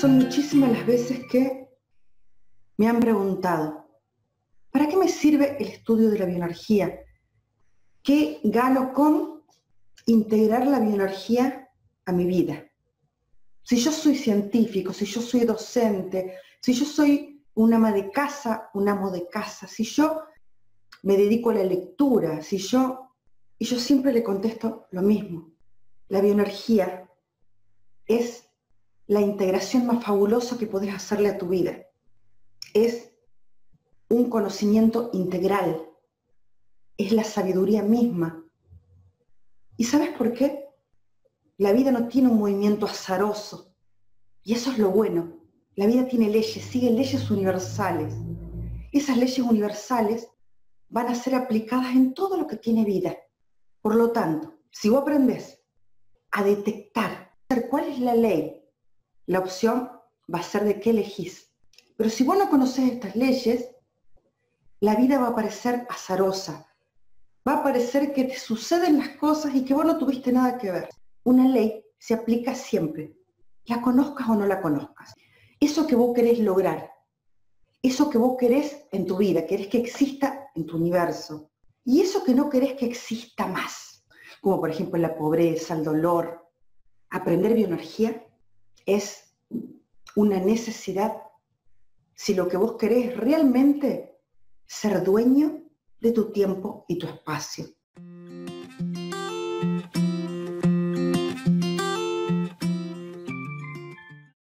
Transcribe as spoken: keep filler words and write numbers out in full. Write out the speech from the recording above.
Son muchísimas las veces que me han preguntado, ¿para qué me sirve el estudio de la bioenergía? ¿Qué gano con integrar la bioenergía a mi vida? Si yo soy científico, si yo soy docente, si yo soy un ama de casa, un amo de casa, si yo me dedico a la lectura, si yo... Y yo siempre le contesto lo mismo. La bioenergía es la integración más fabulosa que podés hacerle a tu vida. Es un conocimiento integral. Es la sabiduría misma. ¿Y sabes por qué? La vida no tiene un movimiento azaroso. Y eso es lo bueno. La vida tiene leyes, sigue leyes universales. Esas leyes universales van a ser aplicadas en todo lo que tiene vida. Por lo tanto, si vos aprendés a detectar cuál es la ley, la opción va a ser de qué elegís. Pero si vos no conocés estas leyes, la vida va a parecer azarosa. Va a parecer que te suceden las cosas y que vos no tuviste nada que ver. Una ley se aplica siempre, la conozcas o no la conozcas. Eso que vos querés lograr, eso que vos querés en tu vida, querés que exista en tu universo, y eso que no querés que exista más, como por ejemplo la pobreza, el dolor. Aprender bioenergía es una necesidad si lo que vos querés realmente ser dueño de tu tiempo y tu espacio.